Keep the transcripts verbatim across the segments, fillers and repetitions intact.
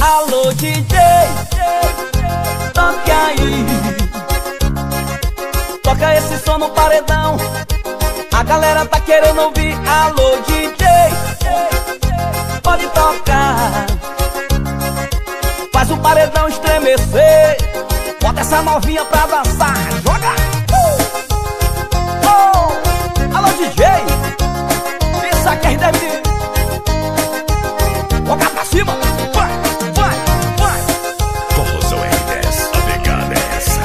Alô D J, toque aí, toca esse som no paredão. A galera tá querendo ouvir. Alô D J, pode tocar, faz o paredão estremecer. Bota essa novinha pra dançar, joga! uh! Oh! Alô D J, isso aqui é R dez. Toca pra cima, vai, vai, vai. Forrozão R dez, a pegada é essa.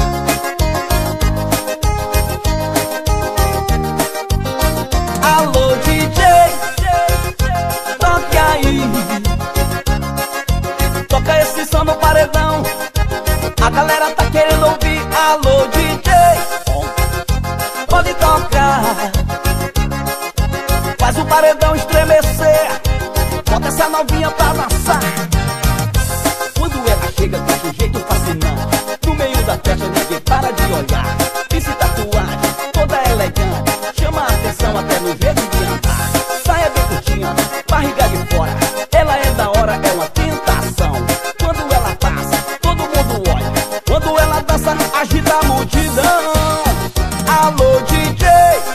Alô D J, toque aí, toca esse som no paredão. A galera tá querendo ouvir. Alô D J, pode tocar, faz o paredão estremecer. Bota essa novinha pra dançar. Quando ela chega com um jeito fascinante, no meio da festa ninguém para de olhar. Pince tatuagem, toda elegante, chama a atenção até no jeito de andar. Saia bem curtinha, barriga de fora, ela é da hora, é uma tentação. Quando ela passa, todo mundo olha. Quando ela dança, agita a multidão. Alô D J,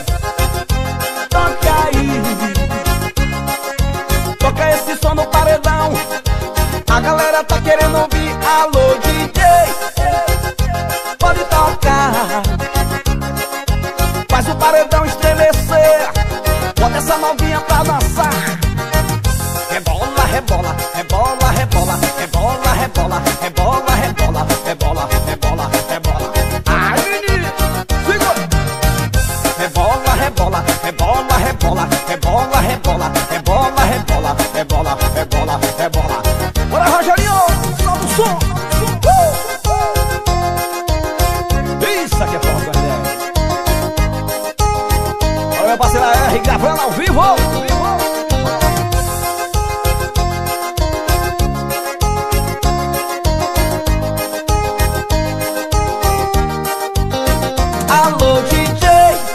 toca aí, toca esse som no paredão. A galera tá querendo ouvir. Alô D J, pode tocar, faz o paredão estremecer. Bota essa novinha pra dançar. Rebola, rebola, rebola, rebola, rebola, rebola, rebola, rebola, rebola, rebola, rebola. Ai, menino, segura. Rebola, rebola, rebola, rebola, rebola, rebola, rebola, rebola, rebola, rebola, rebola. Bora, Rogerinho, solta o som. Isso aqui é forró R dez. Olha meu parceiro R gravando ao vivo. Alô D J,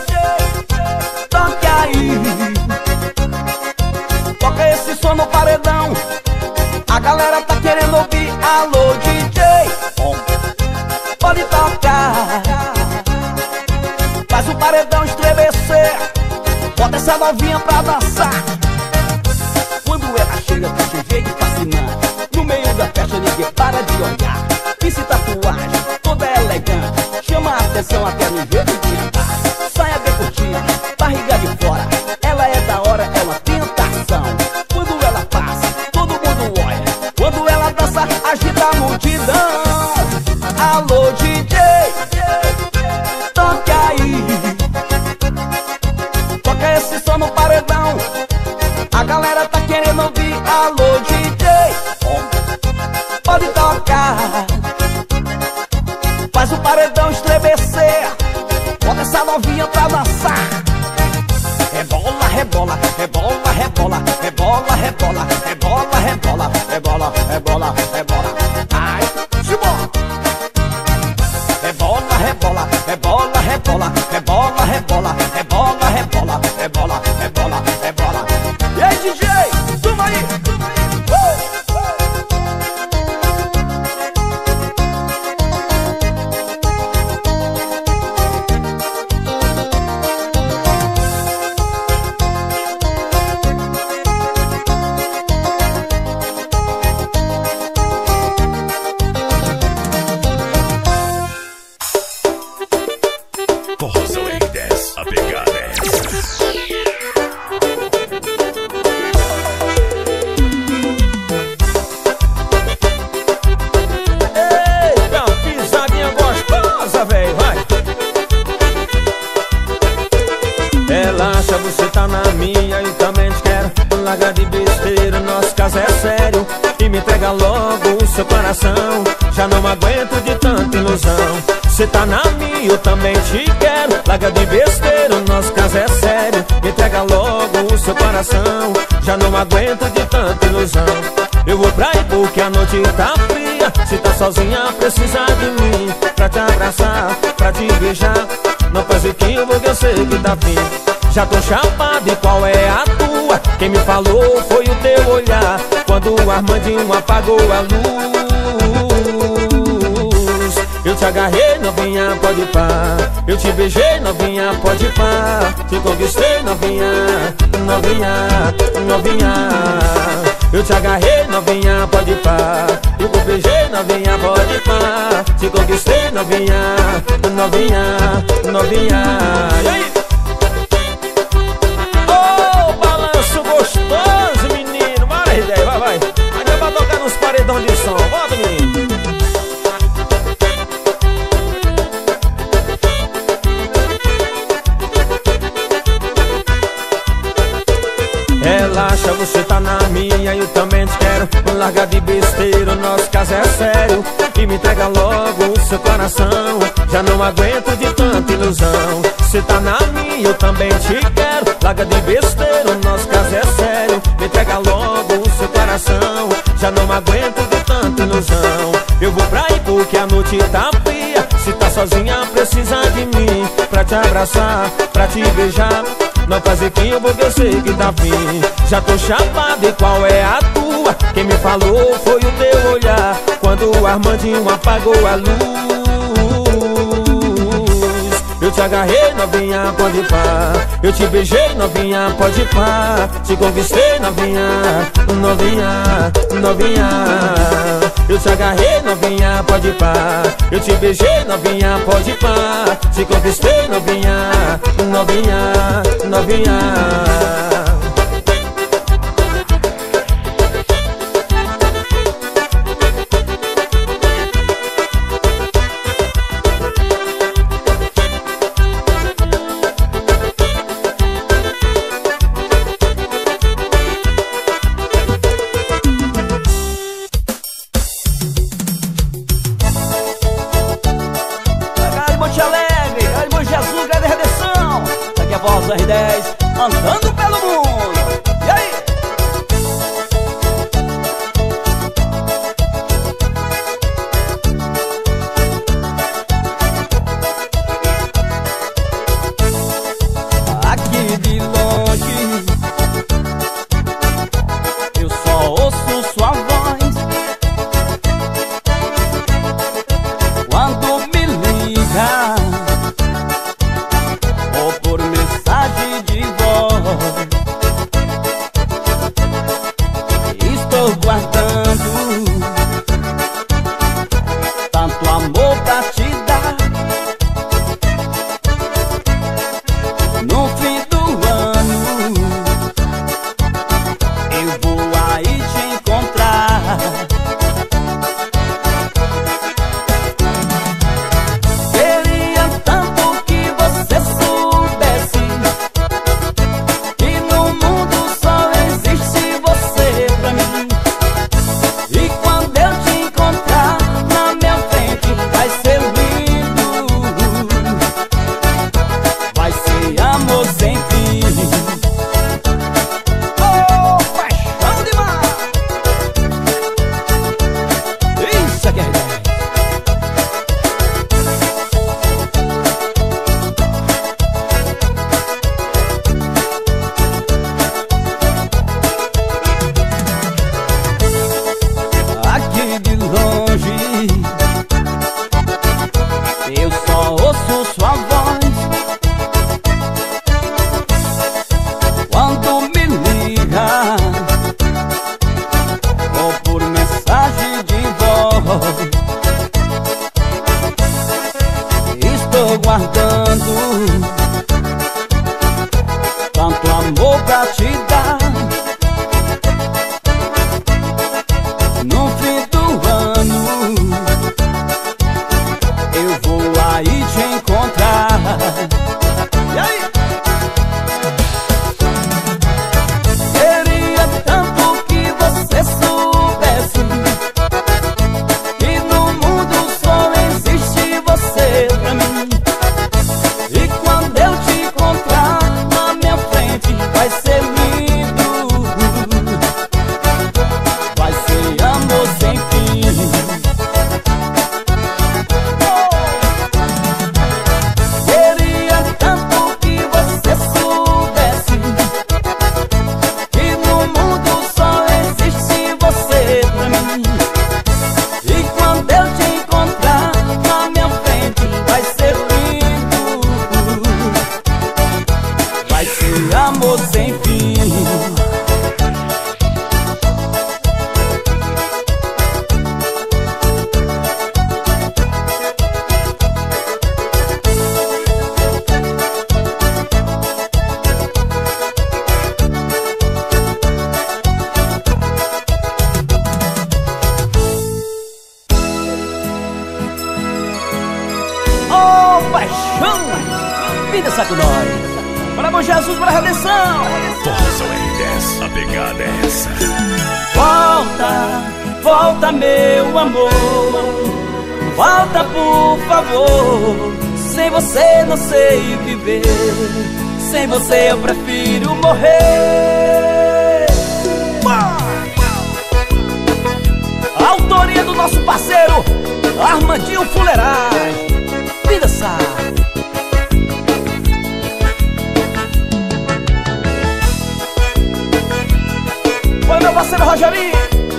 toque aí, toca esse som no paredão. A galera tá querendo ouvir. Alô D J, pode tocar, faz o paredão estremecer. Bota essa novinha pra dançar. Quando ela chega com esse jeito fascinante, no meio da festa ninguém para de olhar. Pince tatuagem, toda elegante, chama a atenção até no jeito de andar. Saia bem curtinha, barriga de fora, ela é da hora, é uma tentação. Quando ela passa, todo mundo olha. Quando ela dança, agita a multidão. Alô D J, toca aí, toca esse som no paredão. A galera tá querendo ouvir. Alô D J, pode tocar, faz o paredão estremecer. Bota essa novinha pra dançar. Rebola, rebola, rebola, rebola, rebola, rebola, rebola, rebola, rebola, rebola, rebola. Ai, simbora. Rebola, rebola, rebola, rebola, rebola, rebola, rebola, rebola, rebola, rebola, rebola. E aí D J, toma aí, toma aí. Forrozão R dez, a pegada é essa. Eita, pisadinha gostosa, véi, vai. Relaxa, você tá na minha e também te quero. Larga de besteira, nosso caso é sério. E me entrega logo o seu coração. Já não aguento de tanta ilusão. Você tá na minha, eu também te quero. Larga de besteira, nosso caso é sério. Me entrega logo o seu coração. Já não aguento de tanta ilusão. Eu vou pra aí porque a noite tá fria. Se tá sozinha, precisa de mim. Pra te abraçar, pra te beijar. Não faz biquinho porque eu sei que tá fim. Já tô chapado e qual é a tua? Quem me falou foi o teu olhar. Quando quando o Armandinho apagou a luz. Eu te agarrei, novinha, pode pá. Eu te beijei, novinha, pode pá. Te conquistei, novinha, novinha, novinha. Eu te agarrei, novinha, pode pá. Eu te beijei, novinha, pode pá. Te conquistei, novinha, novinha, novinha. E aí? Ô, balanço gostoso, menino. Bora, ideia, vai, vai. Ainda vai tocar nos paredões de som. Bota, menino. Relaxa, você tá na minha, eu também te quero. Larga de besteira, o nosso caso é sério. E me entrega logo o seu coração. Já não aguento de tanta ilusão. Você tá na minha, eu também te quero. Larga de besteira, o nosso caso é sério. Me entrega logo o seu coração. Já não aguento de tanta ilusão. Eu vou pra aí porque a noite tá fria. Se tá sozinha, precisa de mim. Pra te abraçar, pra te beijar. Não fazer quinho porque eu sei que tá fim. Já tô chapado e qual é a tua? Quem me falou foi o teu olhar. Quando o Armandinho apagou a luz. Eu te agarrei, novinha, pode pá. Eu te beijei, novinha, pode pá. Te conquistei, novinha, novinha, novinha. Eu te agarrei, novinha, pode pá. Eu te beijei, novinha, pode pá. Te conquistei, novinha, novinha, novinha. R dez, andando pelo mundo. E aí? Aqui de longe eu só ouço sua voz. Quando me liga ou por mensagem de voz, estou guardando tanto amor pra te dar. No fim do ano eu vou aí te encontrar. Queria tanto que você soubesse que no mundo só existe você pra mim. E quando eu te encontrar na minha frente vai ser lindo, vai ser amor sem fim. Oh, paixão demais! Isso aqui é ideia. Aqui de longe eu só ouço sua voz. Quando me liga ou por mensagem de voz, estou guardando tanto amor pra te dar. No fim do ano paixão. Vida saco nós. Para bom Jesus, para a redenção. Forrozão R dez, a pegada é essa. Volta, volta meu amor. Volta por favor. Sem você não sei viver. Sem você eu prefiro morrer. A autoria do nosso parceiro Armandinho Fuleiragem. Vida sabe. Oi, meu parceiro Rogerinho.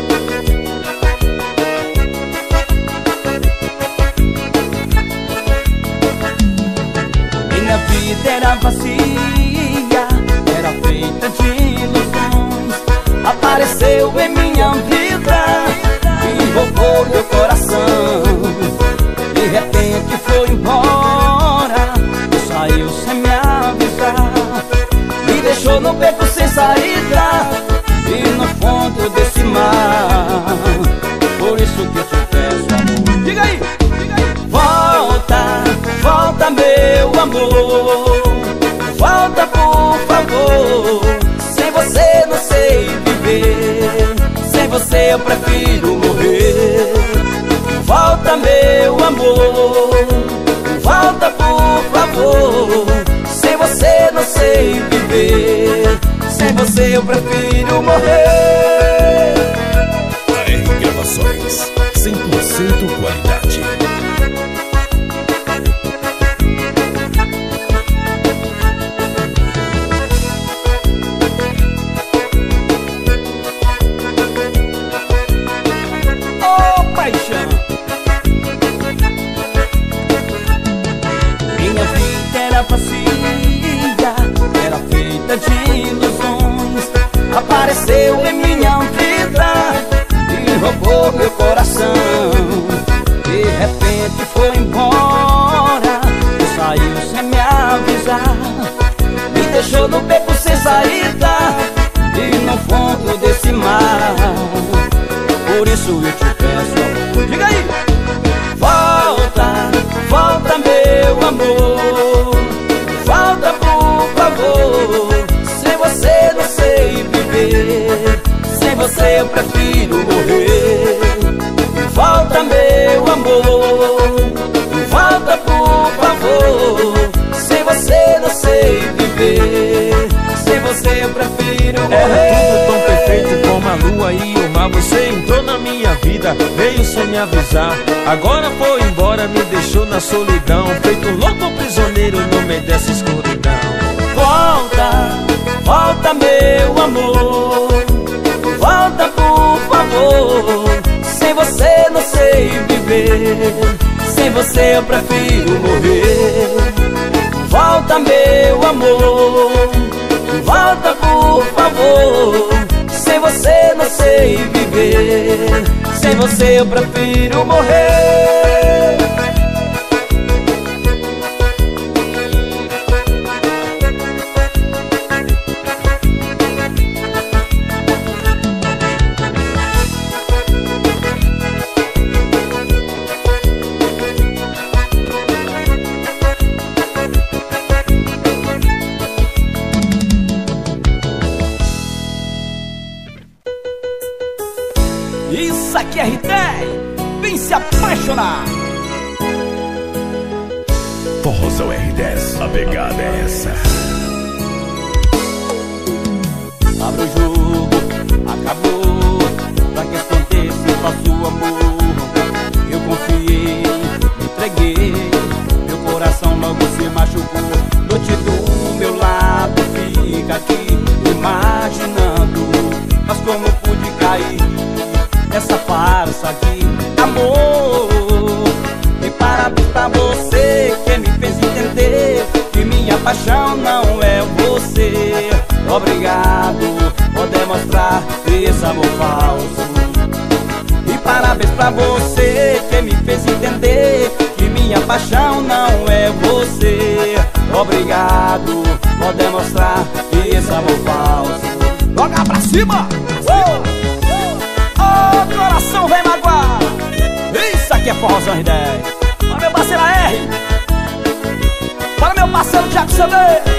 Minha vida era vazia, era feita de ilusões. Apareceu em minha vida e roubou meu coração. De repente foi embora, saiu sem me avisar. Me deixou no beco sem saída e no fundo desse mar. Por isso que eu te peço, amor. Diga aí, diga aí. Volta, volta meu amor. Volta por favor. Sem você não sei viver. Sem você eu prefiro morrer. Volta meu amor. Volta por favor. Sem você não sei viver. Sem você eu prefiro morrer. A R Gravações, cem por cento qualidade. Oh, paixão. Minha vida era vazia, era feita de ilusões. Apareceu em minha vida e roubou meu coração. De repente foi embora e saiu sem me avisar. Me deixou no beco sem saída e no fundo desse mar. Por isso eu te peço, amor. Diga aí. Volta, volta meu amor. Volta por favor. Sem você não sei viver. Sem você eu prefiro morrer. Volta meu amor. Volta por favor. Sem você não sei viver. Sem você eu prefiro morrer. Era tudo tão perfeito como a lua e o mar. Você entrou na minha vida, veio sem me avisar. Agora foi embora, me deixou na solidão. Feito um louco prisioneiro no meio dessa escuridão. Volta, volta meu amor. Volta por favor. Sem você não sei viver. Sem você eu prefiro morrer. Volta meu amor. Volta por favor. Sem você não sei viver. Sem você eu prefiro morrer. Isso aqui é R dez, vem se apaixonar. Forrozão R dez, a pegada é essa. Abre o jogo, acabou. Pra que aconteça falso amor. Eu confiei, me entreguei. Meu coração logo se machucou. Noite do meu lado, fica aqui imaginando. Mas como pude cair nessa farsa aqui, amor? E parabéns pra você que me fez entender que minha paixão não é você. Obrigado por demonstrar esse amor falso. E parabéns pra você que me fez entender que minha paixão não é você. Obrigado por demonstrar esse amor falso. Joga pra cima! Uh! Oh, coração vem magoar. Isso aqui é Forrozão R dez. Olha meu parceiro R. parceiro Jack C D.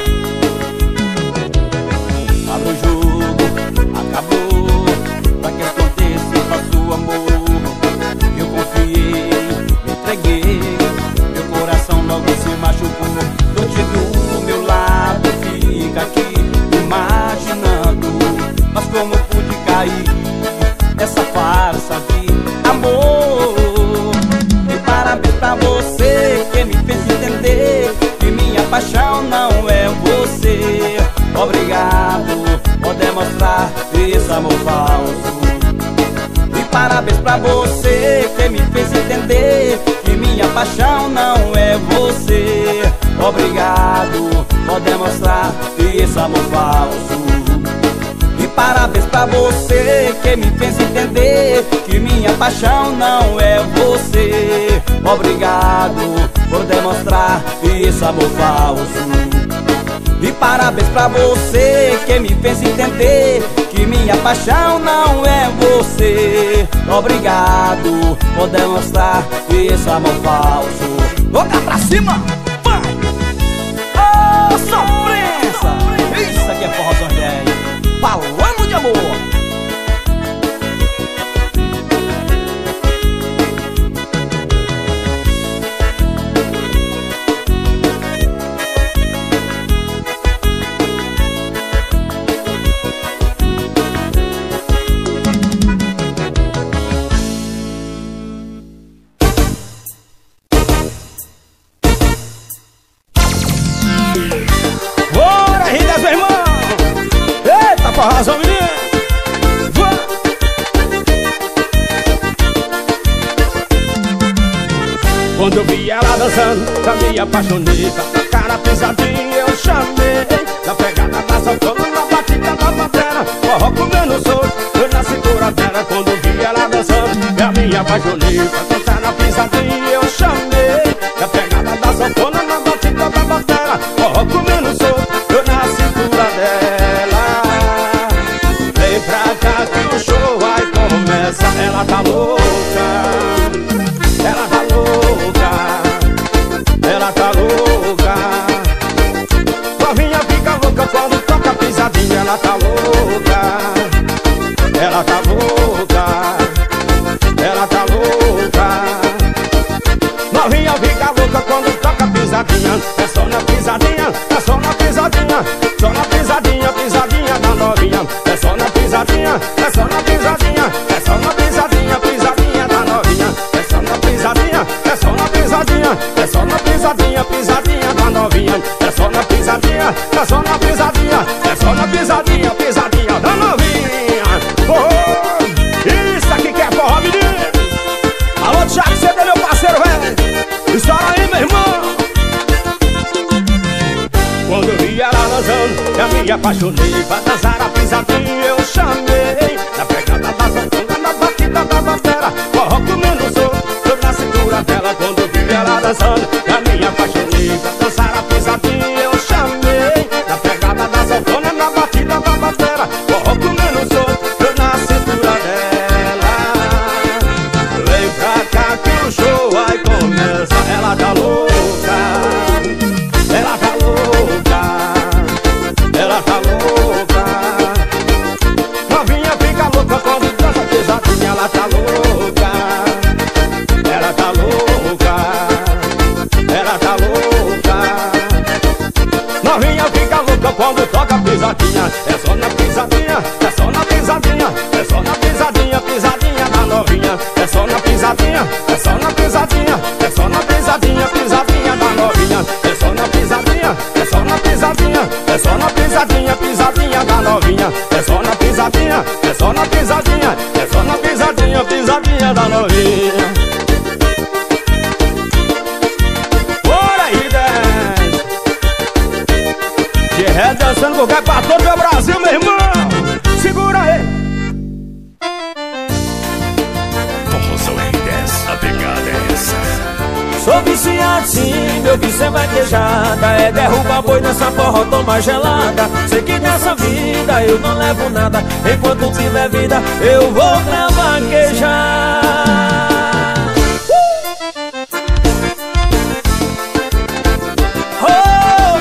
Abre o jogo, acabou. Pra que aconteça, faço amor. Eu confiei, me entreguei. Meu coração logo se machucou. Eu te do meu lado, fica aqui imaginando. Mas como pude cair nessa farsa de amor? E parabéns pra você que me fez entender que minha paixão não é você. Obrigado por demonstrar esse amor falso. E parabéns pra você que me fez entender que minha paixão não é você. Obrigado por demonstrar esse amor falso. E parabéns pra você que me fez entender que minha paixão não é você. Obrigado por demonstrar esse amor falso. E parabéns pra você que me fez entender que minha paixão não é você. Obrigado por demonstrar esse amor falso. Boca pra cima, vai! Ô, sofrência! Isso aqui é Forrozão dez, falando de amor. Forrozão, menino! Quando eu vi ela dançando, já me apaixonei. Pra tocar na pisadinha eu chamei. Na pegada da sanfona, na batida da bateria. Forró comendo solto, foi na cintura dela. Quando eu vi ela dançando, já me apaixonei. Pra tocar na pisadinha eu chamei. Na pegada da sanfona, na batida da bateria. Forró comendo solto, foi na cintura dela. Vem pra cá que o show vai começar. Ela tá louca, ela tá louca, ela tá louca. Novinha fica louca quando toca pisadinha. Ela tá louca, ela tá louca, ela tá louca. Novinha fica louca quando toca pisadinha. É só na pisadinha, é só na pisadinha. Só na pisadinha, pisadinha da novinha. É só na pisadinha, é só na pisadinha. É só na pisadinha, pisadinha da novinha. É só na pisadinha, é só na pisadinha. É só na pisadinha, pisadinha da novinha. É só na pisadinha, é só na pisadinha. É só na pisadinha, pisadinha da novinha. Oh, isso aqui que é forró, menino. Alô, Thiago, você é meu parceiro, velho. Estoura aí, meu irmão. Quando eu vi ela dançando, já me apaixonei. Pra dançar a pisadinha eu chamei. Na pegada da sanfona, na batida da batera. Forró comendo solto, eu na cintura dela. Quando eu vi ela dançando, já me apaixonei. Pra dançar a pisadinha eu chamei. Na pegada da sanfona, na batida da batera. Forró comendo solto, eu na cintura dela. Vem pra cá que o show vai começar. Ela tá louca, ela tá louca, ela tá louca. Novinha fica louca quando dança pesadinha. Ela tá louca, ela tá louca, ela tá louca. Novinha fica louca quando toca pisadinha. É só na pisadinha, é só na pisadinha. É só na pisadinha, pisadinha da novinha. É só na pisadinha, é só na pisadinha. É só na pisadinha, pisadinha da novinha. É só na pisadinha, é só na pisadinha. É só na pisadinha, pisadinha da novinha. É só na pisadinha, é só na pisadinha. É só na pisadinha, pisadinha da novinha. Bora aí, dez. De ré dançando qualquer pra todo o Brasil, meu irmão. Segura aí. Forrozão R dez, a pegada é essa. Sou viciado sim, meu vício é vaquejada. É derrubar boi nessa forró, toma gelada. Sei que nessa vida eu não levo nada. Enquanto tiver vida eu vou pra vaquejar. Oh!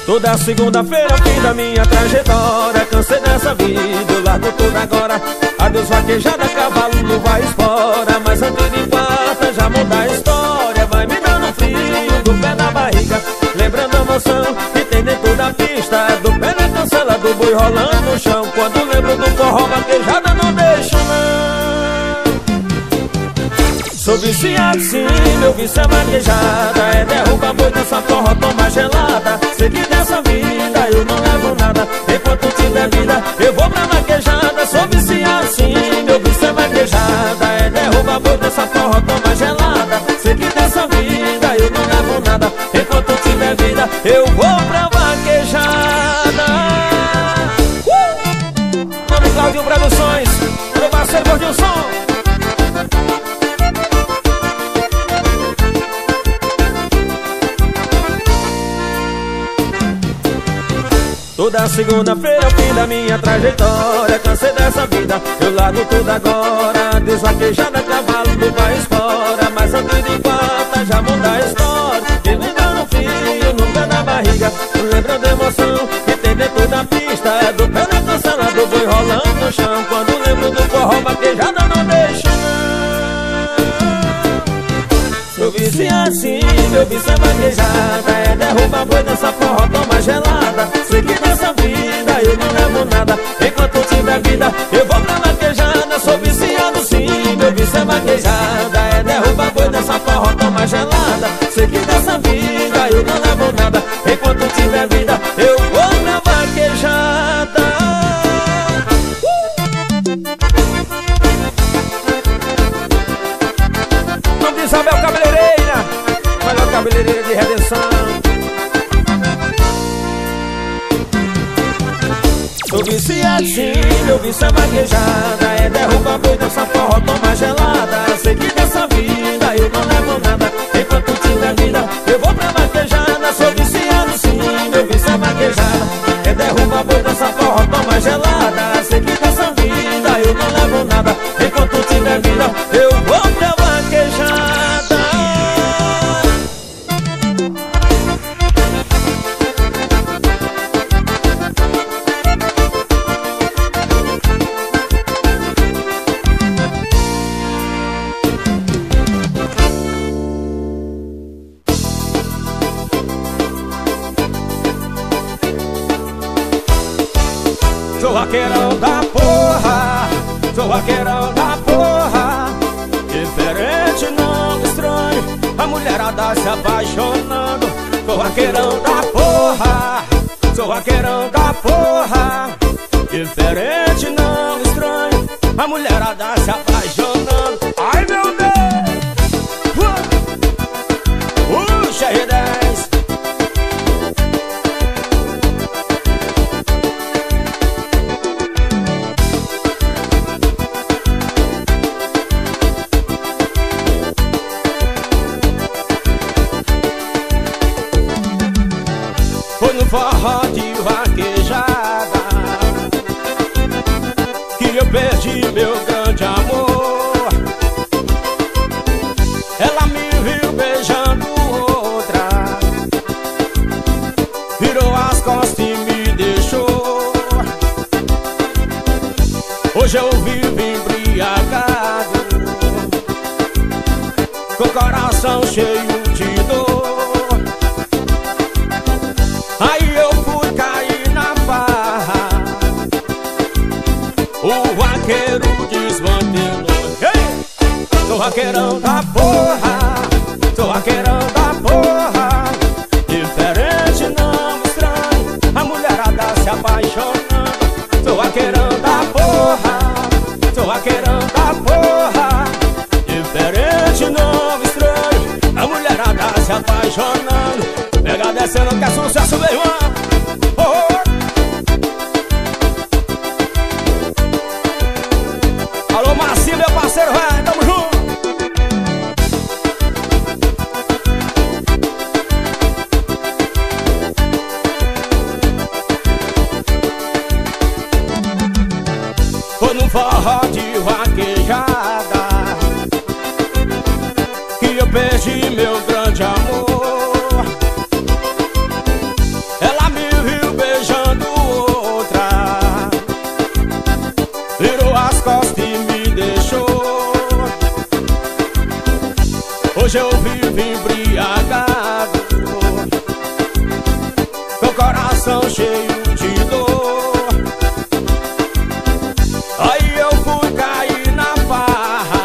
Toda segunda-feira, fim da minha trajetória. Cansei dessa vida, eu largo tudo agora. Adeus vaquejada, cavalo vai espora. Mas antes de quarta já muda a história. Vai me dando frio do pé na barriga, lembrando a emoção que tem dentro da pista. Do pé na cancela, do boi rolando no chão. Quando lembro do forró, vaquejada não deixa não. Sou viciado sim, meu vício é vaquejada. É derruba boi nessa forró, toma gelada. Sei que dessa vida eu não levo nada. Enquanto tiver vida eu vou pra vaquejada. Sou viciado sim, meu vício é vaquejada. É derruba boi nessa forró, toma gelada. Sei que dessa vida eu não levo nada. Enquanto tiver vida eu vou pra vaquejada. uh! Nome Claudio Produções, meu parceiro Gordinho Som. Toda segunda-feira, fim da minha trajetória. Cansei dessa vida, eu largo tudo agora. Desvaquejada, cavalo do país fora. Mas antes de quarta já muda a história. Que me dá no fio, no pé da barriga, lembrando a emoção que tem dentro da pista. É do pé na cancela, do boi rolando no chão. Quando lembro do forró, vaquejada não deixa não. Sou viciado sim, meu vício é vaquejada. É derruba boi nessa forró, toma gelada. Sei que dessa vida eu não levo nada. Enquanto tiver vida eu vou pra vaquejada. Sou viciado sim, meu vício é vaquejada. É derruba boi nessa forró, toma gelada. Sei que dessa vida eu não levo nada. Enquanto tiver vida eu vou pra vaquejada. uh! Nome de Isabel Cabeleireira, melhor cabeleireira de Redenção. Sou viciado sim, meu vício é vaquejada. É derruba boi nessa forró, toma gelada. Sei que dessa vida eu não levo nada. Enquanto tiver vida eu vou pra vaquejada. Sou viciado sim, meu vício é vaquejada. É derruba boi nessa forró, toma gelada. Sei que dessa vida eu não levo nada. Enquanto tiver vida eu vou pra vaquejada. Sou vaqueirão da porra, sou vaqueirão da porra. Diferente, não estranho, a mulherada se apaixonando. Sou vaqueirão da porra, sou vaqueirão da porra. Diferente, não estranho, a mulherada se apaixonando. Ai meu Deus! Puxa R dez. Foi no forró de vaquejada que eu perdi meu grande amor. Ela me viu beijando outra, virou as costas e me deixou. Hoje eu vivo embriagado, com o coração cheio de dor. Aí eu fui cair na farra, o vaqueiro desmantelou. Hey! Sou vaqueirão da porra, sou vaqueirão da porra. Diferente, não estranho, a mulherada se apaixonando. Sou vaqueirão da porra, sou vaqueirão da porra. Diferente, não estranho, a mulherada se apaixonando. Pega descendo que é sucesso, meu irmão. Oh, oh. Alô, Marcinho, meu parceiro, vai, tamo junto. Foi num forró de vaquejada que eu perdi meu grande amor. coração cheio de dor. Aí eu fui cair na farra,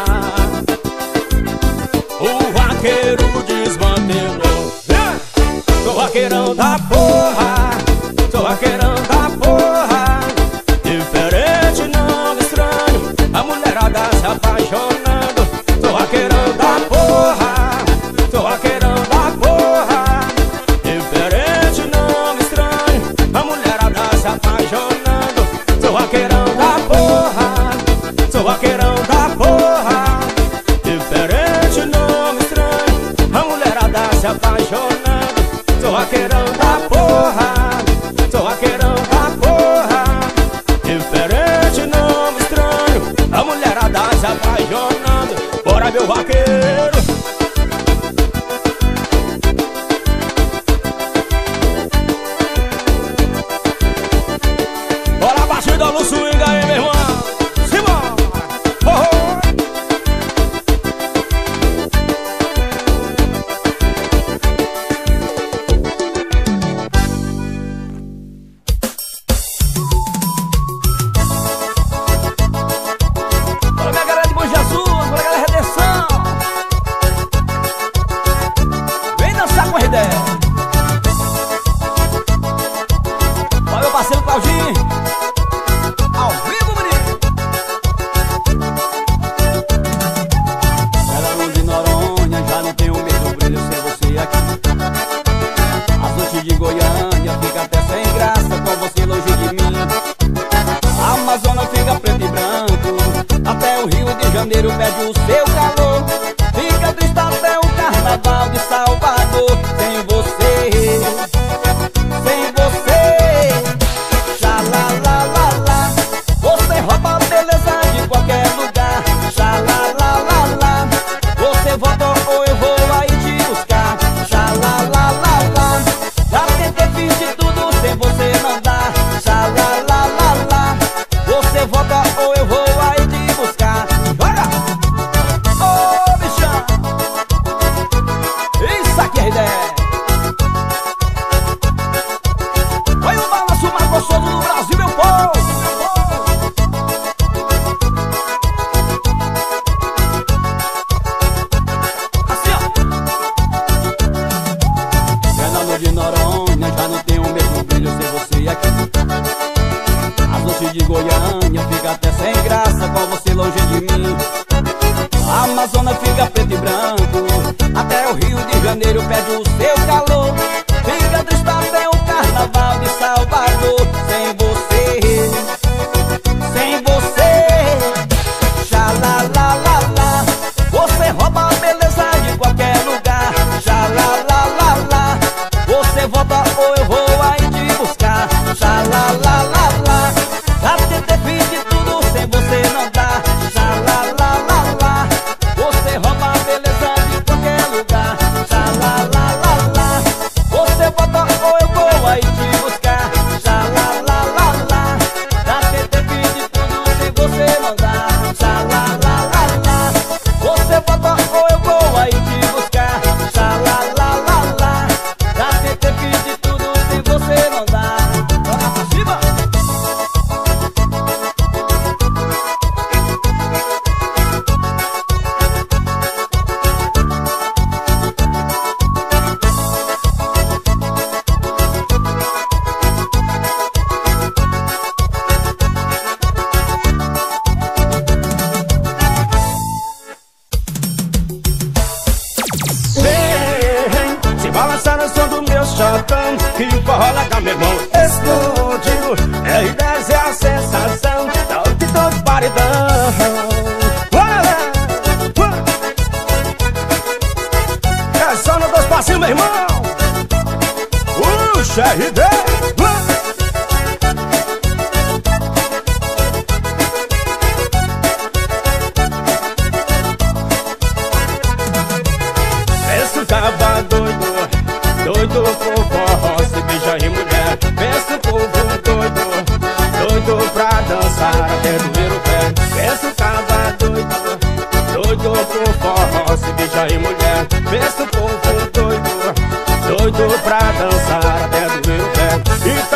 o vaqueiro desmantelou. Sou vaqueirão da porra, sou vaqueirão da porra. Diferente, não estranho, a mulherada se apaixonando. Sou vaqueirão da porra, sou vaqueirão da porra. Diferente, não estranho, a mulherada se apaixonando. Sou vaqueirão da porra, sou vaqueirão da porra. Diferente, não estranho, a mulherada se apaixonando. Sou vaqueirão da porra, sou vaqueirão da porra. Diferente, não estranho, a mulherada se apaixonando. Bora, meu vaqueiro! Bora a batida no swing aí, meu irmão! Simbora! Oh, oh. Bora, minha galera de Bom Jesus, bora, galera Redenção! Vem dançar com a ideia! Olha meu parceiro Claudinho, ao vivo, bonito. Ela não de Noronha, já não tem o mesmo brilho sem você aqui. As noites de Goiânia fica até sem graça com você longe de mim. A Amazônia fica preto e branco, até o Rio de Janeiro pede o seu calor. Fica triste até o Carnaval de Salvador. Sem você, sem você. Xalalalala, você rouba a beleza de qualquer lugar. Xalalalala, você volta ou eu vou aí te buscar. Xalalalala, já tentei fiz de tudo sem você não dá. Xalalalala, você volta ou eu vou aí te buscar. Bora! Ô, bichão! Isso aqui é a ideia. Foi o balanço mais gostoso do Brasil, meu povo! Assim, ó! Fernando de Noronha, já não tem o mesmo brilho sem você aqui. As noites de Goiânia fica até sem graça com você longe de mim. A Amazônia fica preto e branco, até o Rio de Janeiro pede o seu calor. Fica triste até o Carnaval de Salvador. Sem você, sem você. Xalalalala, você rouba a beleza de qualquer lugar. Xalalalala, você volta ou eu vou aí te buscar. Xalalalala, já tentei fiz de tudo sem você não dá. Xalalalala, você rouba a beleza de qualquer lugar. Xalalalala, você volta ou eu vou aí te buscar. Xalalalala, já tentei fiz de tudo sem você não dá. Xalalalala, você volta ou eu vou aí te buscar. Xalalalala, já tentei fiz de tudo sem você não dá. Bora pra cima! Vem, se balançar no som do meu chotão, que o forró legal, meu irmão, explodiu. R dez é a sensação, da onde todo paredão. Bora, bora. É só no dois passinhos, meu irmão. Puxa, R dez. Tava doido, doido por forró, se beija e mulher. Pensa o povo doido, doido pra dançar até doer o pé. Pensa tava doido, doido por forró, se beija e mulher. Pensa o povo doido, doido pra dançar até doer o pé. Então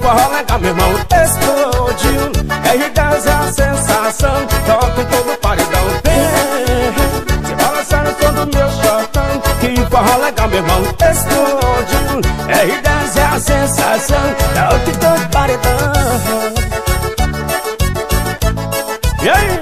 forró legal, meu irmão, explodiu. R dez é a sensação, toca em todo o paredão. Vem, se balançar no som do meu shotão. Que forró legal, meu irmão, explodiu. R dez é a sensação, toca em todo o paredão. E aí?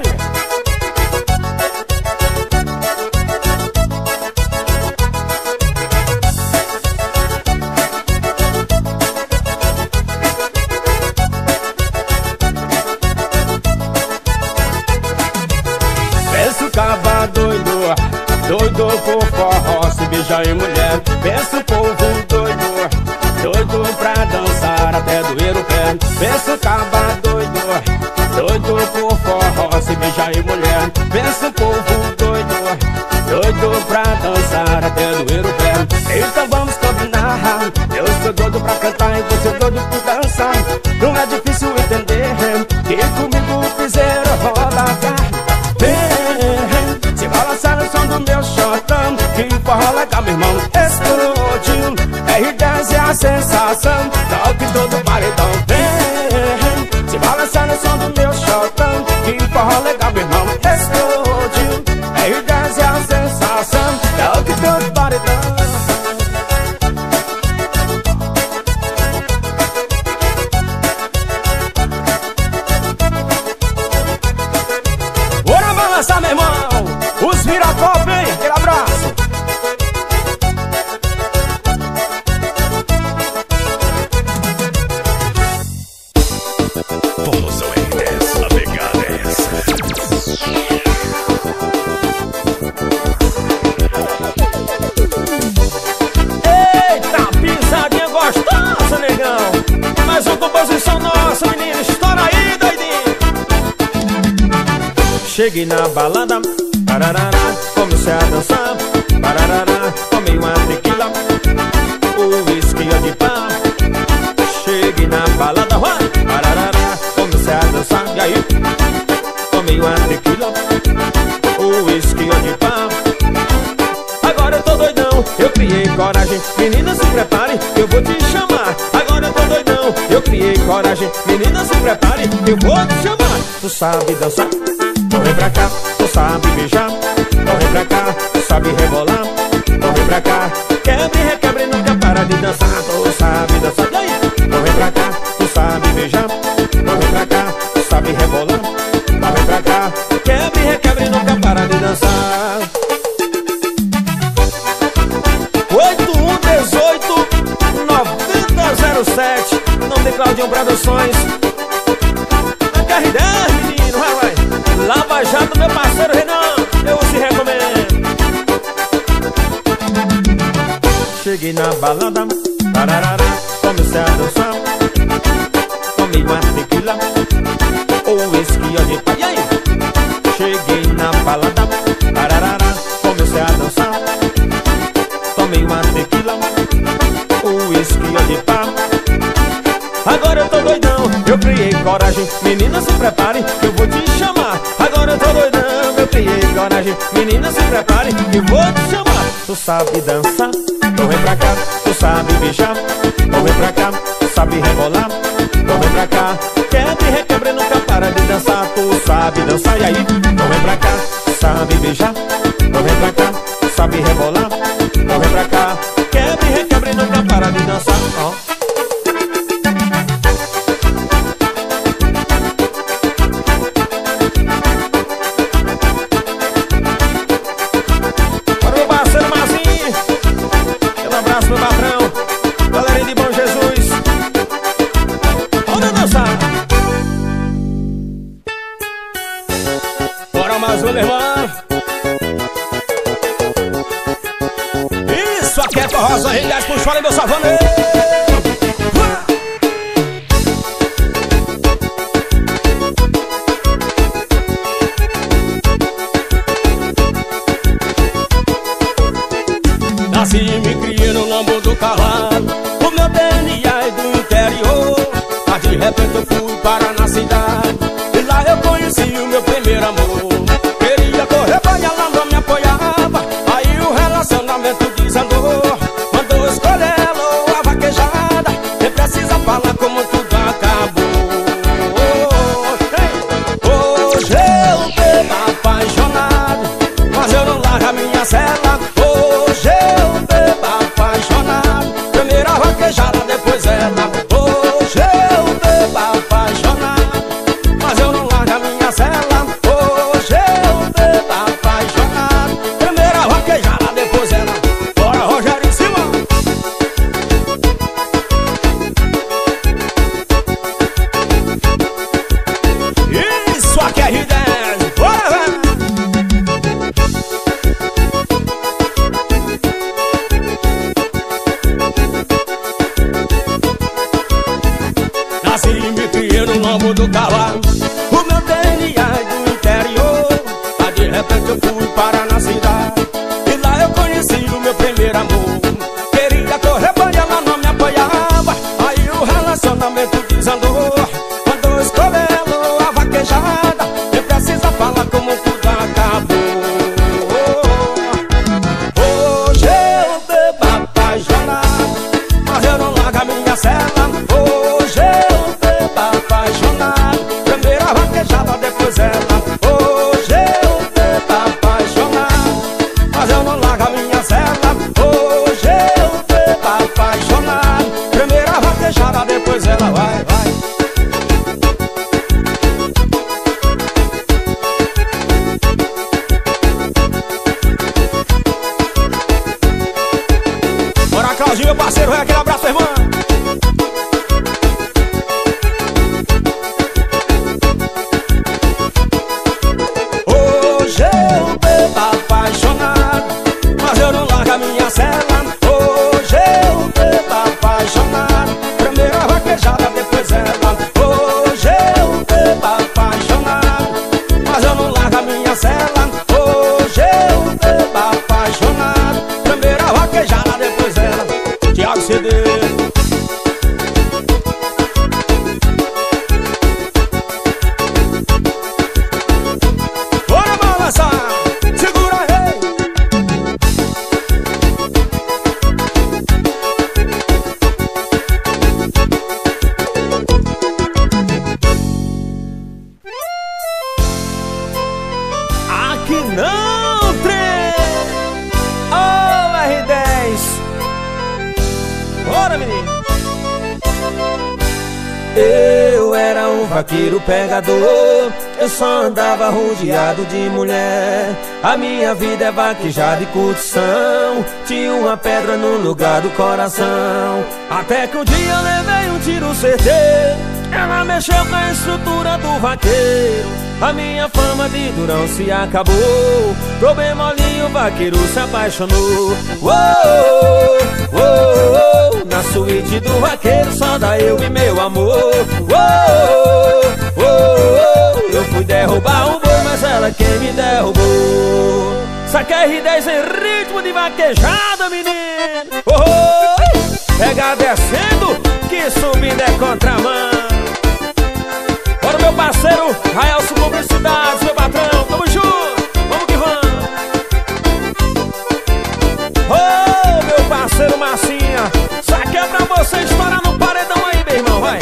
Caba doido, doido por forró, se beija em mulher. Pensa o povo doido, doido pra dançar até doer o pé. Pensa o caba doido, doido por forró, se beija em mulher. Pensa o povo doido, doido pra dançar até doer o pé. Então vamos combinar, eu sou doido pra cantar e você doido por dançar. Não é difícil entender que comigo o piseiro roda a carne. Vem, se balançar no som do meu shotão. Que forró legal, meu irmão, explodiu. R dez é a sensação, toque em todo o paredão. Vem, se balançar no som do meu shotão. Que forró legal, meu irmão, explodiu. R dez é a sensação, toque em todo o paredão. Balançar, meu irmão, os vira-copo, hein? Aquele abraço. Vamos ao R dez, a pegada é essa. Eita, pisadinha gostosa, negão. Mais uma composição nossa, menino. Estoura aí, doidinho. Cheguei na balada, pararará, comecei a dançar, pararará, tomei uma tequila, o whisky de pá. Cheguei na balada, pararará, comecei a dançar, e aí? Tomei uma tequila, o whisky de pá. Agora eu tô doidão, eu criei coragem, menina se prepare, eu vou te chamar. Agora eu tô doidão, eu criei coragem, menina se prepare, eu vou te chamar. Tu sabe dançar? Corre pra cá, tu sabe beijar. Corre pra cá, tu sabe rebolar. Corre pra cá, quebre, requebre, nunca para de dançar. Tu sabe dançar, e aí? Corre pra cá, tu sabe beijar. Corre pra cá, tu sabe rebolar. Corre pra cá, quebre, requebre, nunca para de dançar. Oito um dezoito noventa zero sete. Nome de Claudinho Produções. A R dez, menino, vai, vai. Lava Jato, meu parceiro Renan, eu se recomendo. Cheguei na balada, pararará, comecei a dançar. Tomei uma tequila, ou whisky de pai. E aí? Cheguei na balada, pararará, comecei a dançar. Tomei uma tequila, ou whisky de pá. Agora eu tô doidão, eu criei coragem, menina se prepare, eu vou te chamar. Agora eu tô doidão, eu criei coragem, menina se prepare, eu vou te chamar. Tu sabe dançar, corre pra cá, tu sabe beijar. Corre pra cá, tu sabe rebolar. Corre pra cá, quebre, requebre, nunca para de dançar. Tu sabe dançar, e aí? Corre pra cá, tu sabe beijar. Corre pra cá, tu sabe rebolar. Corre pra cá, quebre, requebre, nunca para de dançar. Oh. Meu patrão, galerinha de Bom Jesus, bora dançar. Bora mais uma, irmã. Isso aqui é forrosa, R dez, puxa fora, meu savaneiro. Nasci e me criei no lombo do cavalo. O meu D N A é do interior. Mas de repente eu fui parar na cidade. E lá eu conheci o meu primeiro amor. Queria correr pra ela, não me apoiava. Aí o relacionamento desandou. Mandou escolher ela ou a vaquejada. Nem precisa falar como tu dá. me criei no lombo do cavalo. O meu D N A é do interior, mas de repente eu fui parar na cidade. E lá eu conheci o meu primeiro amor. Queria correr, mas ela não me apoiava. Aí o relacionamento desandou. Quando eu escolhi a vaquejada, nem precisa falar como tudo acabou. Hoje eu bebo apaixonado, mas eu não largo a minha cela. Hoje eu bebo apaixonado, primeiro a vaquejada, depois ela. Hoje eu bebo apaixonado, mas eu não largo a minha cela. Hoje eu bebo apaixonado, primeiro a vaquejada, depois ela. Vai, vai. Bora, Claudinho, meu parceiro, vai aquele abraço, irmão. Hoje eu bebo apaixonado, mas eu não largo a minha cela. Hoje eu bebo apaixonado, primeiro a vaquejada, depois ela. Hoje eu bebo apaixonado, mas eu não largo a minha cela. Hoje eu bebo apaixonado, primeiro a vaquejada, depois ela. Thiago C D. Bora balançar, segura aí. Aqui não, trem. Ô, R dez. Bora, menino. Eu era um vaqueiro pegador, eu só andava rodeado de mulher. A minha vida é vaquejada e curtição, tinha uma pedra no lugar do coração. Até que um dia eu levei um tiro certeiro, ela mexeu com a estrutura do vaqueiro. A minha fama de durão se acabou, problema molinho, o vaqueiro se apaixonou. Uou, uou, na suíte do vaqueiro só dá eu e meu amor. Uou, uou, eu fui derrubar um boi, mas ela quem me derrubou. Saca R dez em ritmo de vaquejada, menino. Oh, pega descendo, que subindo é contramão. Bora, meu parceiro, Raelso Publicidades, meu patrão, tamo junto, vamos que vamos. Ô, meu parceiro Massinha, saque é pra você estourar no paredão aí, meu irmão, vai.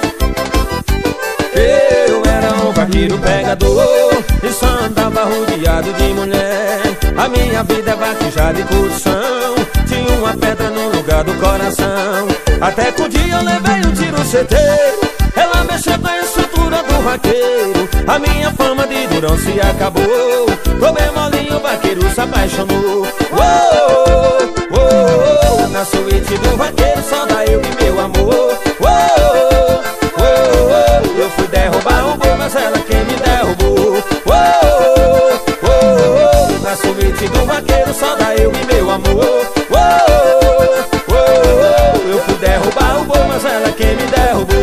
Eu era um vaqueiro pegador, e só andava rodeado de mulher. A minha vida é vaquejada e curtição, tinha uma pedra no lugar do coração. Até que um dia eu levei um tiro certeiro, ela mexeu com a estrutura do vaqueiro. A minha fama de durão se acabou, tomei molinho, o vaqueiro se apaixonou. Uou, uou, na suíte do vaqueiro só dá eu e meu amor. Uou, uou, eu fui derrubar um boi, mas ela quem me derrubou. Uou, uou, na suíte do vaqueiro só dá eu e meu amor. Uou, uou, eu fui derrubar um boi, mas ela quem me derrubou.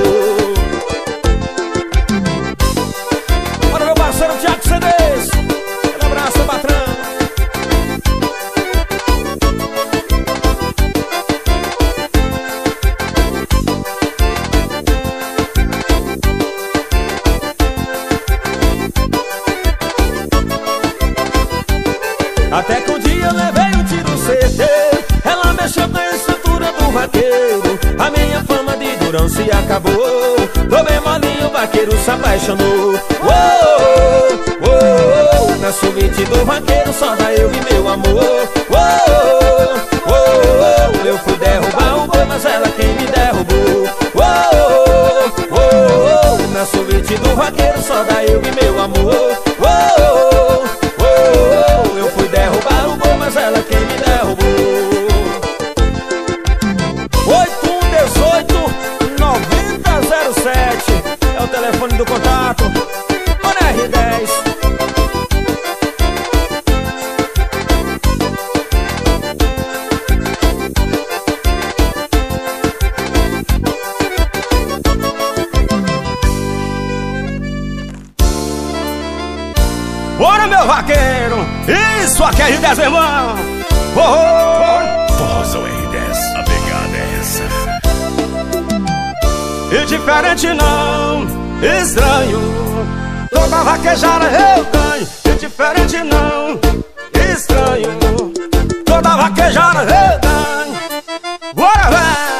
Thiago C D, um abraço, patrão. Até que um dia eu levei um tiro certeiro, ela mexeu com a estrutura do vaqueiro. A minha fama de durão se acabou, tomei molinho, o vaqueiro se apaixonou. Uou, uou, na suíte do vaqueiro só dá eu e meu amor. Uou, uou, eu fui derrubar um boi, mas ela quem me derrubou. Uou, uou, na suíte do vaqueiro só dá eu e meu amor. Uou, uou, eu fui derrubar um boi, mas ela quem me derrubou. oito um dezoito noventa zero sete é o telefone do contato. Olha R dez. meu vaqueiro, isso aqui é R dez, meu irmão. Oh, oh. Forrozão R dez, a pegada é essa. E diferente não, estranho, toda vaquejada eu ganho. E diferente não, estranho, toda vaquejada eu ganho. Bora, velho!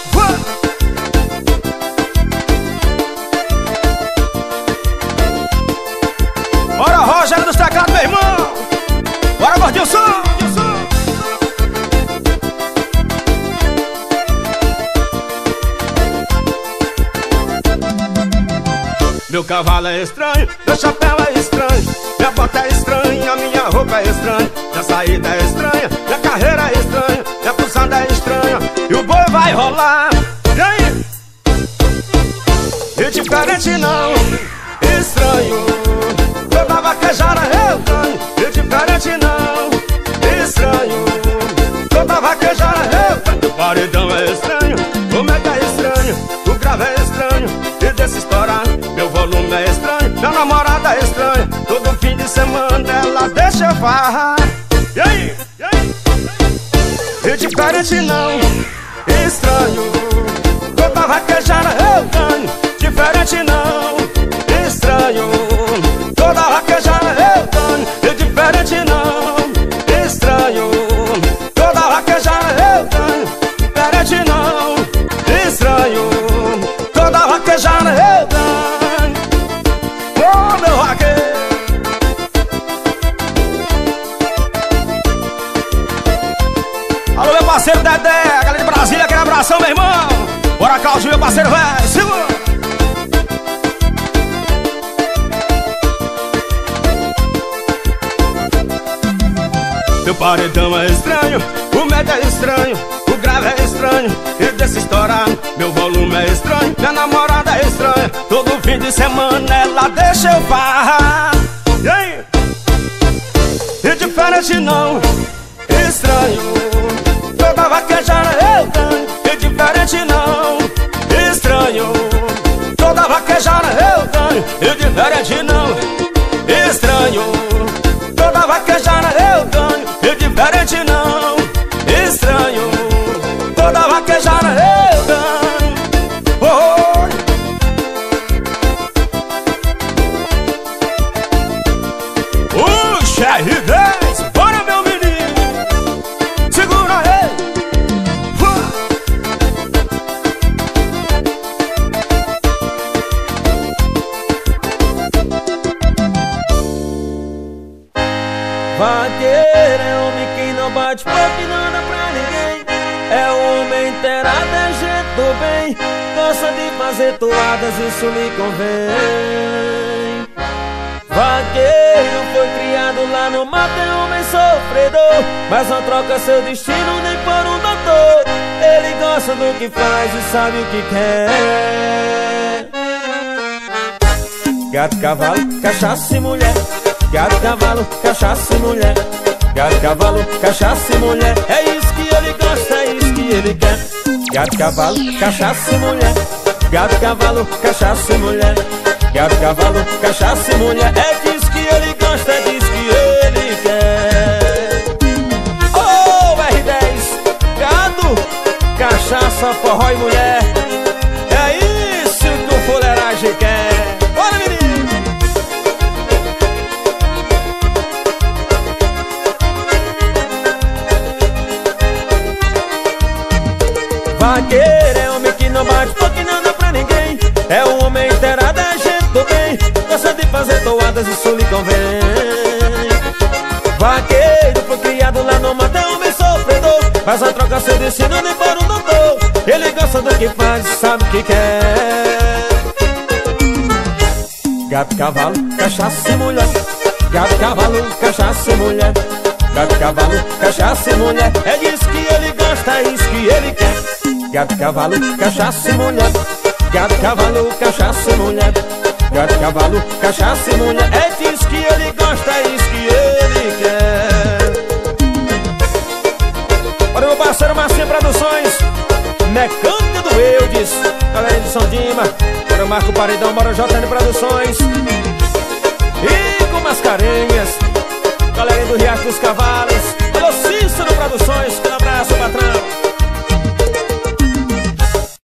Bora, Rogério dos teclados, meu irmão! Bora, gordinho, som! Meu cavalo é estranho, meu chapéu é estranho, minha bota é estranha, minha roupa é estranha, minha saída é estranha, minha carreira é estranha, minha pulsada é estranha, e o boi vai rolar. E aí? E diferente não, estranho, toda vaquejada eu ganho. E diferente não, estranho, toda vaquejada eu ganho. O paredão é estranho, o mega é estranho, o grave é estranho, e desse estourar meu volume é estranho, minha namorada é estranha, todo fim de semana ela deixa eu farrar. E aí? E aí? E diferente não, estranho, toda vaquejada eu ganho. Diferente não, estranho, toda vaquejada eu ganho. E diferente não, estranho, toda vaquejada eu ganho. Diferente não, estranho, toda vaquejada eu ganho. Oh, meu vaqueiro! Alô, meu parceiro Dedé, galera de Brasília, aquele abração, meu irmão. Bora, Claudio, meu parceiro, velho, segura! Meu paredão é estranho, o médio é estranho, o grave é estranho, e desse estourar meu volume é estranho, minha namorada é estranha, todo fim de semana ela deixa eu farrar. E aí? E diferente não, estranho, toda vaquejada eu ganho. E diferente não, estranho, toda vaquejada eu ganho. E diferente não, estranho, toda vaquejada eu ganho. E diferente não, estranho, toda vaquejada eu ganho. Oh, oh. Puxa R dez, bora meu menino, segura ele. Vaqueiro é homem que não bate pouco e não dá pra ninguém. É o homem inteirado, é gente do bem, gosta de fazer toadas, isso lhe convém. Vaqueiro foi criado lá no mato, é homem sofredor, mas não troca seu destino nem por um doutor. Ele gosta do que faz e sabe o que quer. Gato, cavalo, cachaça e mulher. Gato, cavalo, cachaça e mulher. Gato, cavalo, cachaça e mulher. É isso que ele gosta, é isso que ele quer. Gato, cavalo, cachaça e mulher. Gato, cavalo, cachaça e mulher. Gato, cavalo, cachaça e mulher. É disso que ele gosta, é disso que ele quer. Oh, R dez, gado, cachaça, forró e mulher. É isso que o fuleiragem quer. Bora, menino! Vaqueiro é homem que não bate porque não dá pra ninguém. É um homem inteirado, é gente do bem, gosta de fazer toadas, isso lhe convém. Vaqueiro foi criado lá no mato, é homem sofredor, mas não troca seu destino nem por um doutor. Ele gosta do que faz e sabe o que quer. Gato, cavalo, cachaça e mulher. Gato, cavalo, cachaça e mulher. Gato, cavalo, cachaça e mulher. É disso que ele gosta, é isso que ele quer. Gato, cavalo, cachaça e mulher. Gato, cavalo, cachaça e mulher. Gato, cavalo, cachaça e mulher. É disso que ele gosta, é isso que ele quer. Olha meu parceiro Marcinho Produções, mecânica do Eudes, galera de São Dima. Bora o Marco Paredão, bora o J N Produções. E com Mascarenhas, do Riacho dos Cavalos. Alô, Cícero Produções, um abraço.